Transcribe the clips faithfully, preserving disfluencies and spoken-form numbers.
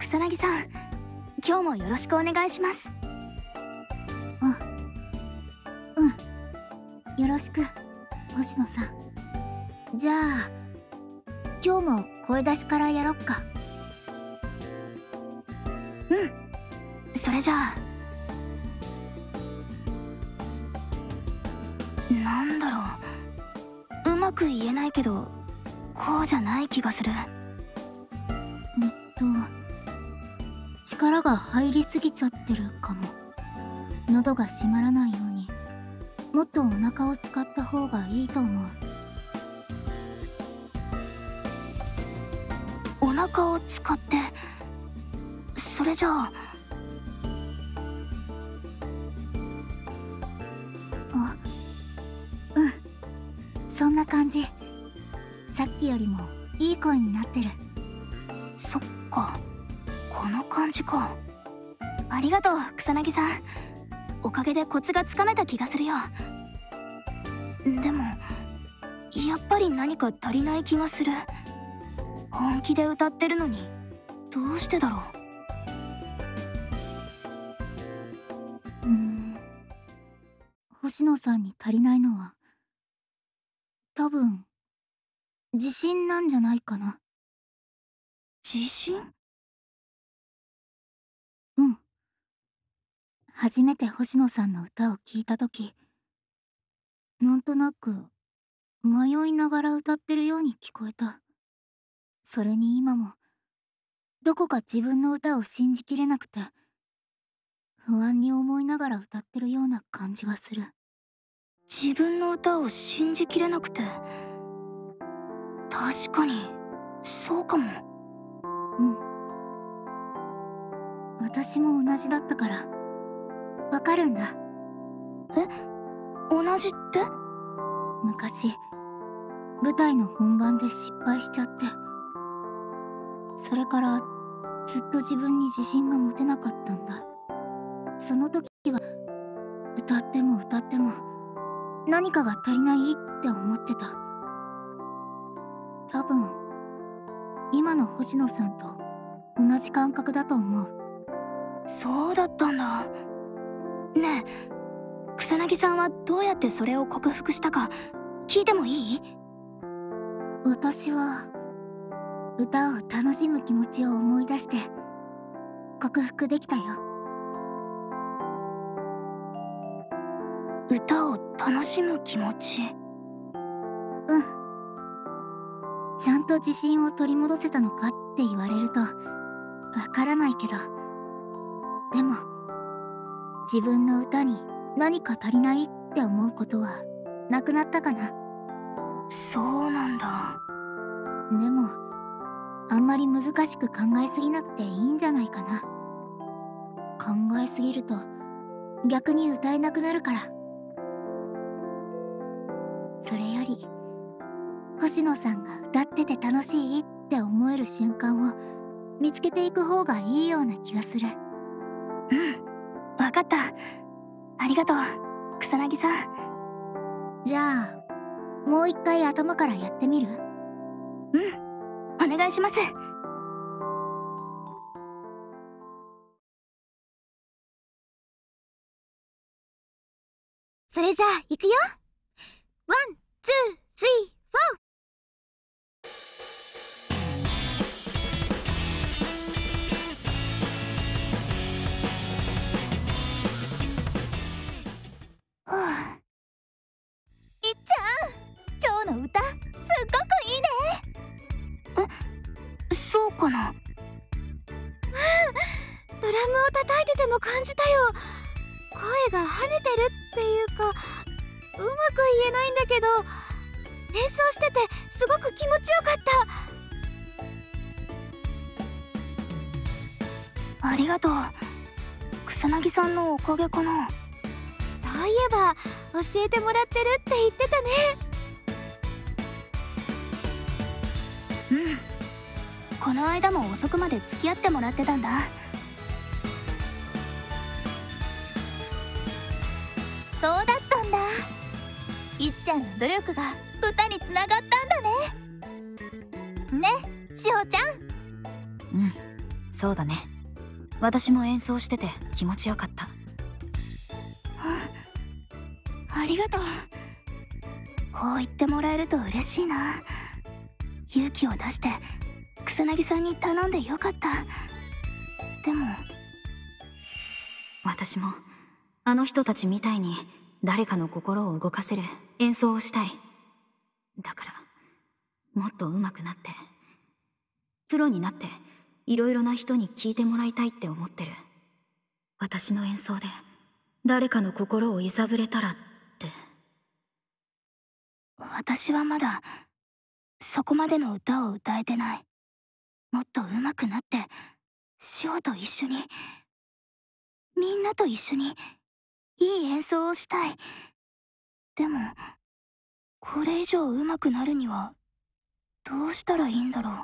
草薙さん、今日もよろしくお願いします。 あ、うん、よろしく星野さん。じゃあ今日も声出しからやろっか。 うん、それじゃあ。なんだろう、うまく言えないけどこうじゃない気がする。 えっと力が入りすぎちゃってるかも。喉が閉まらないようにもっとお腹を使った方がいいと思う。 お腹を使って、それじゃあ。 あ、うん、そんな感じ。さっきよりもいい声になってる。 そっか、この感じか。ありがとう草薙さん、おかげでコツがつかめた気がするよ。でもやっぱり何か足りない気がする。本気で歌ってるのにどうしてだろう。うーん、星野さんに足りないのは多分自信なんじゃないかな。 自信？ うん。初めて星野さんの歌を聴いた時、なんとなく迷いながら歌ってるように聞こえた。それに今もどこか自分の歌を信じきれなくて不安に思いながら歌ってるような感じがする。 自分の歌を信じきれなくて。確かにそうかも。 うん、私も同じだったからわかるんだ。 え、同じって？ 昔舞台の本番で失敗しちゃって、それからずっと自分に自信が持てなかったんだ。その時は歌っても歌っても何かが足りないって思ってた。多分今の星野さんと同じ感覚だと思う。 そうだったんだ。ねえ、草薙さんはどうやってそれを克服したか聞いてもいい？ 私は歌を楽しむ気持ちを思い出して克服できたよ。 歌を楽しむ気持ち？ うん。ちゃんと自信を取り戻せたのかって言われるとわからないけど、でも自分の歌に何か足りないって思うことはなくなったかな。 そうなんだ。 でもあんまり難しく考えすぎなくていいんじゃないかな。考えすぎると逆に歌えなくなるから。それより星野さんが歌ってて楽しいって思える瞬間を見つけていく方がいいような気がする。 うん、わかった。ありがとう草薙さん。 じゃあもう一回頭からやってみる？ うん、お願いします。 それじゃあ行くよ。ワン、ツー、スリー、フォー。 はあ、 いっちゃん、今日の歌すっごくいいね。 え、そうかな。 うん、ドラムを叩いてても感じたよ。声が跳ねてるっていうか、うまく言えないんだけど演奏しててすごく気持ちよかった。 ありがとう草薙さんのおかげかな。 そういえば教えてもらってるって言ってたね。 うん、この間も遅くまで付き合ってもらってたんだ。 そうだったんだ。いっちゃんの努力が歌につながったんだね。ね、しほちゃん。 うん、 そうだね。私も演奏してて気持ちよかった。 ありがとう。こう言ってもらえると嬉しいな。勇気を出して草薙さんに頼んでよかった。でも私もあの人たちみたいに誰かの心を動かせる演奏をしたい。だからもっと上手くなってプロになっていろいろな人に聴いてもらいたいって思ってる。私の演奏で誰かの心を揺さぶれたらって。 私はまだそこまでの歌を歌えてない。もっと上手くなってシオと一緒に、みんなと一緒にいい演奏をしたい。でもこれ以上上手くなるにはどうしたらいいんだろう。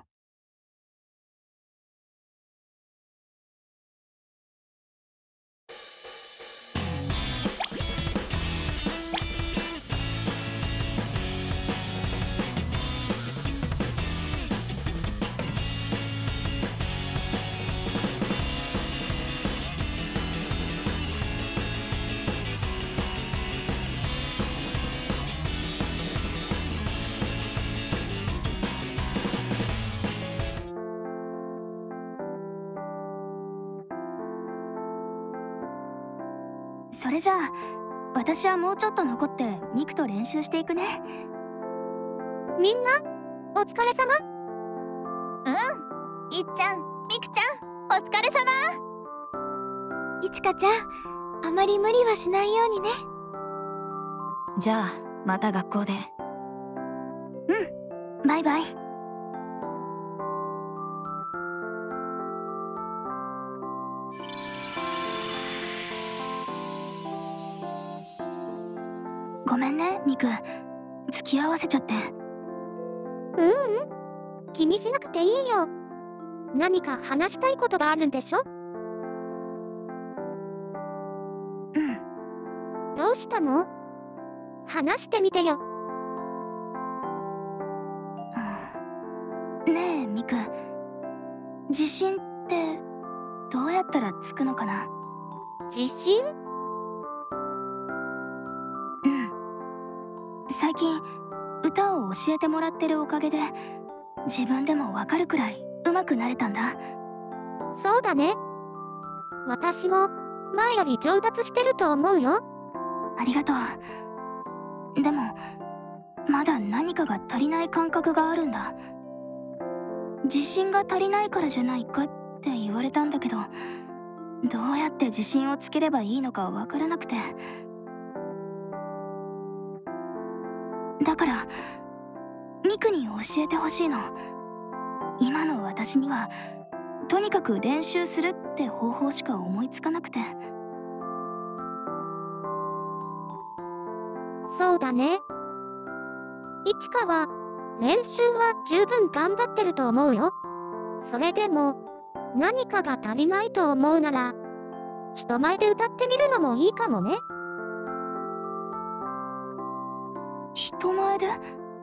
それじゃあ私はもうちょっと残ってミクと練習していくね。 みんなお疲れ様。 うん、いっちゃん、ミクちゃん、お疲れ様。 いちかちゃん、あまり無理はしないようにね。 じゃあまた学校で。 うん、バイバイ。ごめんね、ミク。付き合わせちゃって。 ううん、気にしなくていいよ。何か話したいことがあるんでしょ？ うん。 どうしたの？話してみてよ。 うん、ねえ、ミク。自信ってどうやったらつくのかな？ 自信？ うん。最近歌を教えてもらってるおかげで自分でもわかるくらい上手くなれたんだ。 そうだね。私も前より上達してると思うよ。 ありがとう。でもまだ何かが足りない感覚があるんだ。自信が足りないからじゃないかって言われたんだけど、どうやって自信をつければいいのかわからなくて。だからミクに教えてほしいの。今の私にはとにかく練習するって方法しか思いつかなくて。 そうだね。いちかは練習は十分頑張ってると思うよ。それでも何かが足りないと思うなら人前で歌ってみるのもいいかもね。 人前で？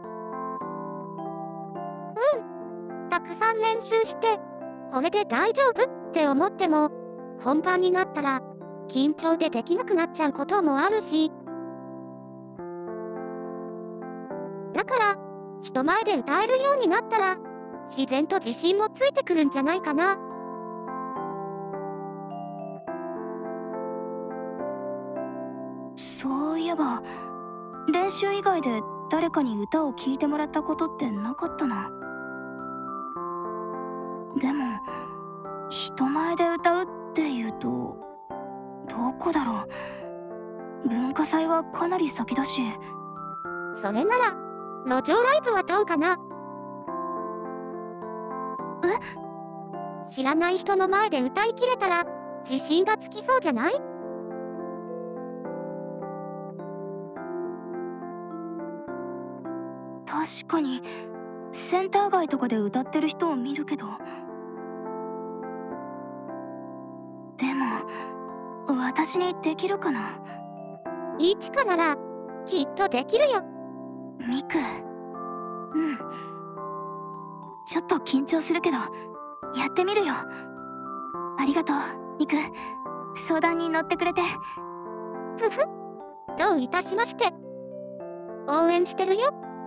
たくさん練習してこれで大丈夫って思っても本番になったら緊張でできなくなっちゃうこともあるし、だから人前で歌えるようになったら自然と自信もついてくるんじゃないかな。 そういえば練習以外で誰かに歌を聴いてもらったことってなかったな。でも人前で歌うっていうとどこだろう。文化祭はかなり先だし。 それなら路上ライブはどうかな。 え？ 知らない人の前で歌いきれたら自信がつきそうじゃない？ 確かにセンター街とかで歌ってる人を見るけど、でも私にできるかな？ いちかならきっとできるよ。 ミク、うん、ちょっと緊張するけどやってみるよ。 ありがとうミク、相談に乗ってくれて。 ふふ、どういたしまして。応援してるよ。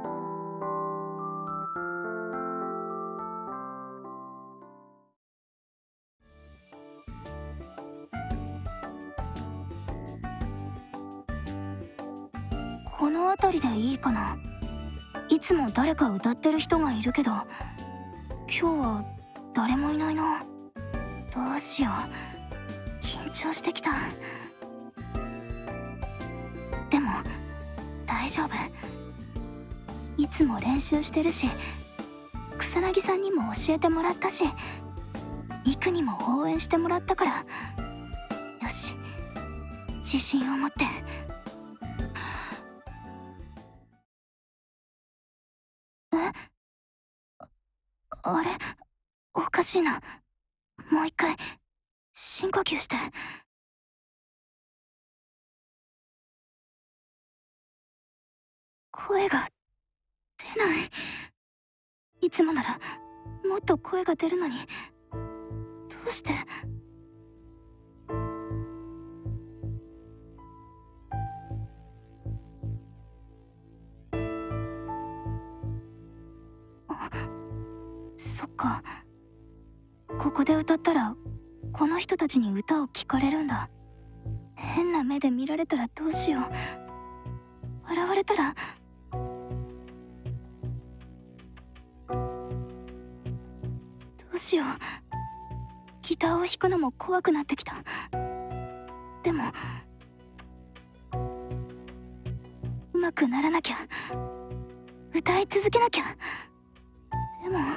この辺りでいいかな。いつも誰か歌ってる人がいるけど、今日は誰もいないな。どうしよう、緊張してきた。でも大丈夫、いつも練習してるし、草薙さんにも教えてもらったし、ミクにも応援してもらったから、よし、自信を持って。え？あれ？おかしいな。もう一回深呼吸して。声が出ない。いつもならもっと声が出るのに、どうして？あ、そっか。ここで歌ったらこの人たちに歌を聴かれるんだ。変な目で見られたらどうしよう。笑われたら。どうしよう。ギターを弾くのも怖くなってきた。でもうまくならなきゃ、歌い続けなきゃ。でも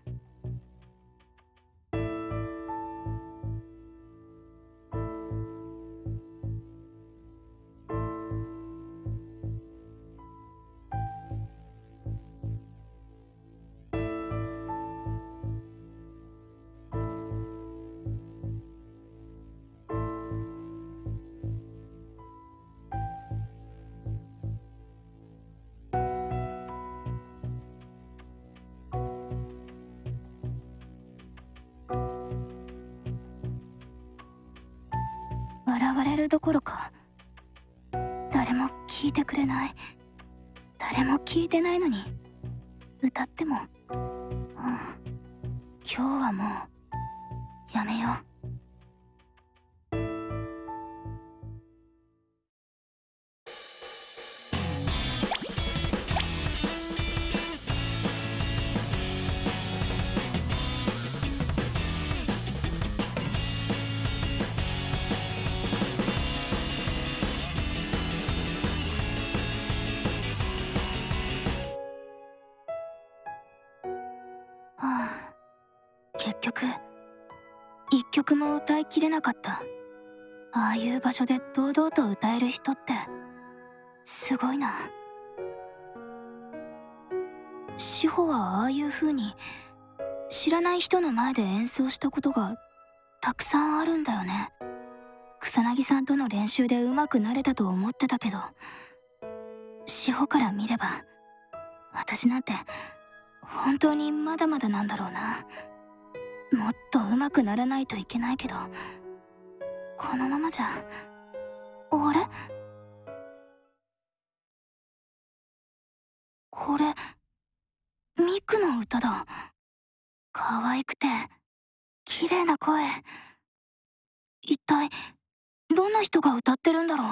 笑われるどころか誰も聞いてくれない。誰も聞いてないのに歌っても、うん、今日はもうやめよう。はあ、結局一曲も歌いきれなかった。ああいう場所で堂々と歌える人ってすごいな。志保はああいう風に知らない人の前で演奏したことがたくさんあるんだよね。草薙さんとの練習で上手くなれたと思ってたけど、志保から見れば私なんて本当にまだまだなんだろうな。もっと上手くならないといけないけど、このままじゃ。あれ？これミクの歌だ。可愛くて綺麗な声。一体どんな人が歌ってるんだろう。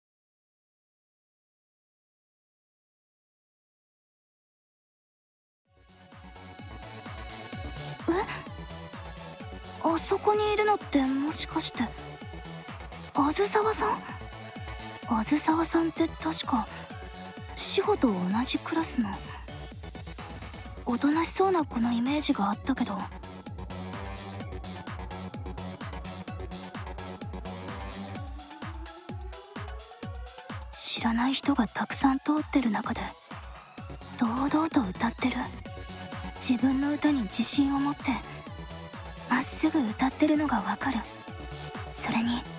え？あそこにいるのってもしかしてあずさわさん？あずさわさんって確か志保と同じクラスの。おとなしそうな子のイメージがあったけど。知らない人がたくさん通ってる中で堂々と歌ってる。自分の歌に自信を持ってまっすぐ歌ってるのがわかる。それに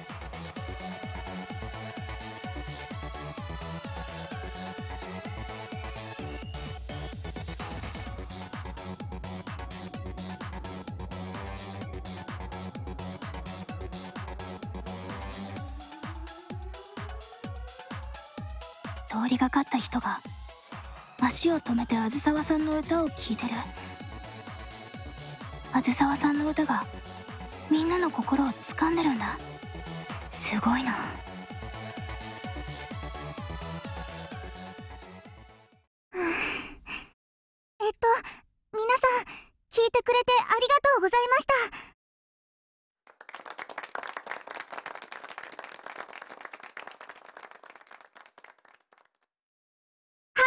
通りがかった人が足を止めてあずさわさんの歌を聴いてる。あずさわさんの歌がみんなの心を掴んでるんだ。すごいな。 えっと皆さん、聞いてくれてありがとうございました。はい、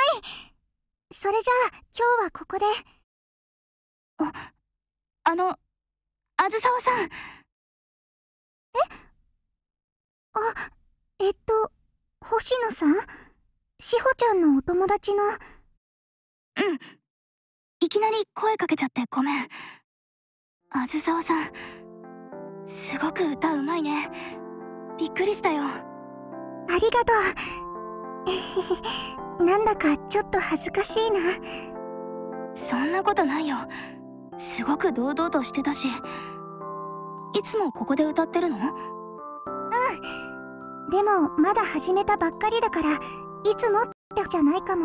それじゃあ今日はここで。 あ、あの、あずさわさん。え？ あ、えっと、星野さん？しほちゃんのお友達の。うん。 いきなり声かけちゃってごめん。あずさわさん、すごく歌うまいね。びっくりしたよ。 ありがとう。えへへ、なんだかちょっと恥ずかしいな。 そんなことないよ。すごく堂々としてたし。いつもここで歌ってるの？うん。 でもまだ始めたばっかりだから、いつもってじゃないかも。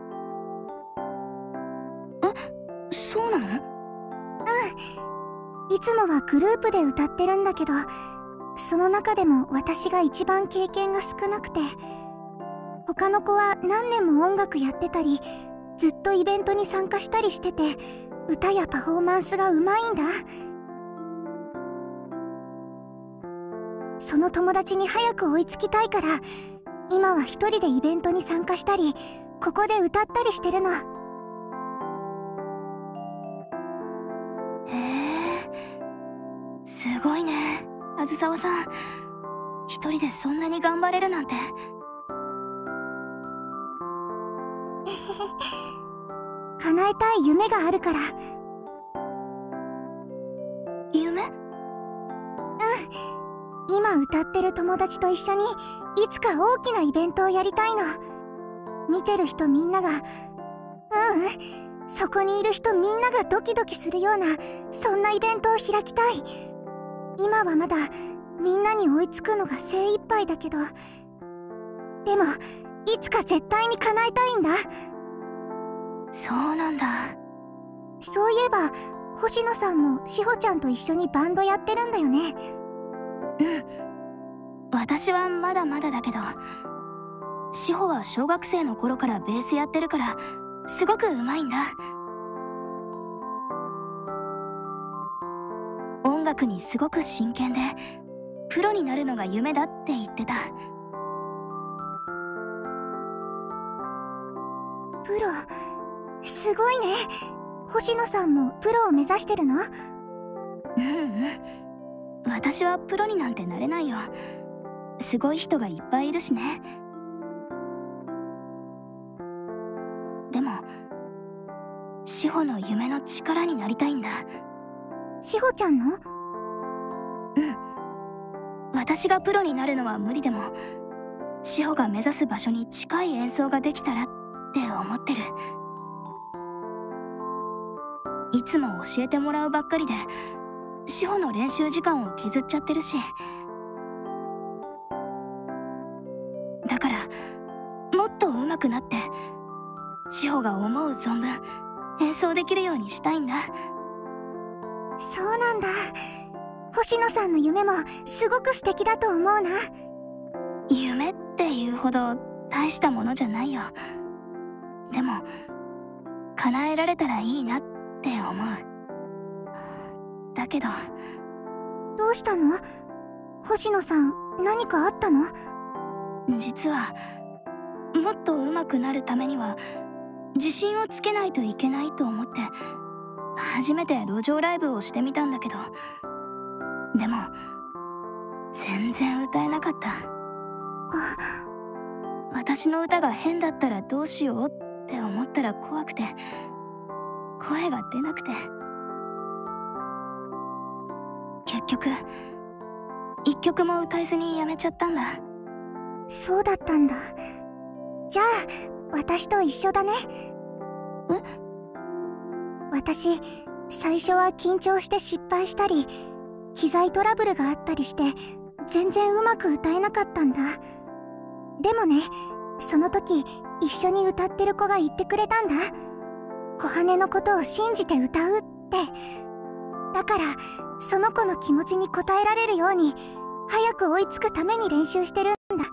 え、そうなの？うん。 いつもはグループで歌ってるんだけど、その中でも私が一番経験が少なくて、他の子は何年も音楽やってたり、ずっとイベントに参加したりしてて、歌やパフォーマンスがうまいんだ。その友達に早く追いつきたいから、今は一人でイベントに参加したり、ここで歌ったりしてるの。 へえ、すごいね、あずさわさん。一人でそんなに頑張れるなんて。 叶えたい夢があるから。 夢？うん。 今歌ってる友達と一緒にいつか大きなイベントをやりたいの。見てる人みんなが、ううん、そこにいる人みんながドキドキするような、そんなイベントを開きたい。今はまだみんなに追いつくのが精一杯だけど、でもいつか絶対に叶えたいんだ。 そうなんだ。 そういえば星野さんもしほちゃんと一緒にバンドやってるんだよね。 うん。私はまだまだだけど、しほは小学生の頃からベースやってるからすごくうまいんだ。音楽にすごく真剣で、プロになるのが夢だって言ってた。 プロ、すごいね。星野さんもプロを目指してるの？ うんうん。私はプロになんてなれないよ。すごい人がいっぱいいるしね。でもしほの夢の力になりたいんだ。 しほちゃんの？ うん。私がプロになるのは無理でも、しほが目指す場所に近い演奏ができたらって思ってる。いつも教えてもらうばっかりで、しほの練習時間を削っちゃってるし。だからもっと上手くなって、しほが思う存分演奏できるようにしたいんだ。 そうなんだ。星野さんの夢もすごく素敵だと思うな。 夢っていうほど大したものじゃないよ。でも叶えられたらいいなって思う。だけど。 どうしたの？星野さん、何かあったの？ 実はもっと上手くなるためには自信をつけないといけないと思って、初めて路上ライブをしてみたんだけど、でも全然歌えなかった。私の歌が変だったらどうしようって思ったら怖くて、声が出なくて。結局一曲も歌えずにやめちゃったんだ。 そうだったんだ。じゃあ私と一緒だね。 え？ 私最初は緊張して失敗したり、機材トラブルがあったりして全然うまく歌えなかったんだ。でもね、 その時一緒に歌ってる子が言ってくれたんだ。小羽のことを信じて歌うって。だからその子の気持ちに応えられるように早く追いつくために練習してるんだ。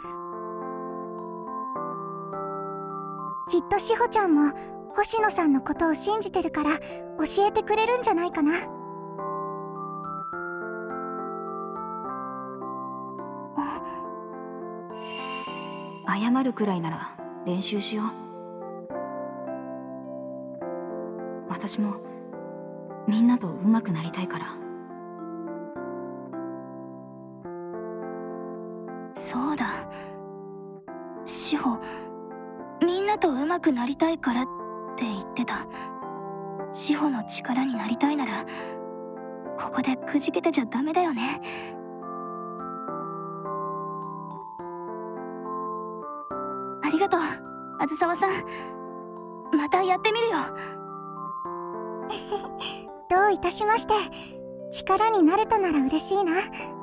きっと志保ちゃんも星野さんのことを信じてるから教えてくれるんじゃないかな。 謝るくらいなら練習しよう。私もみんなと上手くなりたいから。 そうだ、志保、みんなと上手くなりたいからって言ってた。志保の力になりたいならここでくじけてちゃダメだよね。ありがとう、あずさわさん。またやってみるよ。 どういたしまして。力になれたなら嬉しいな。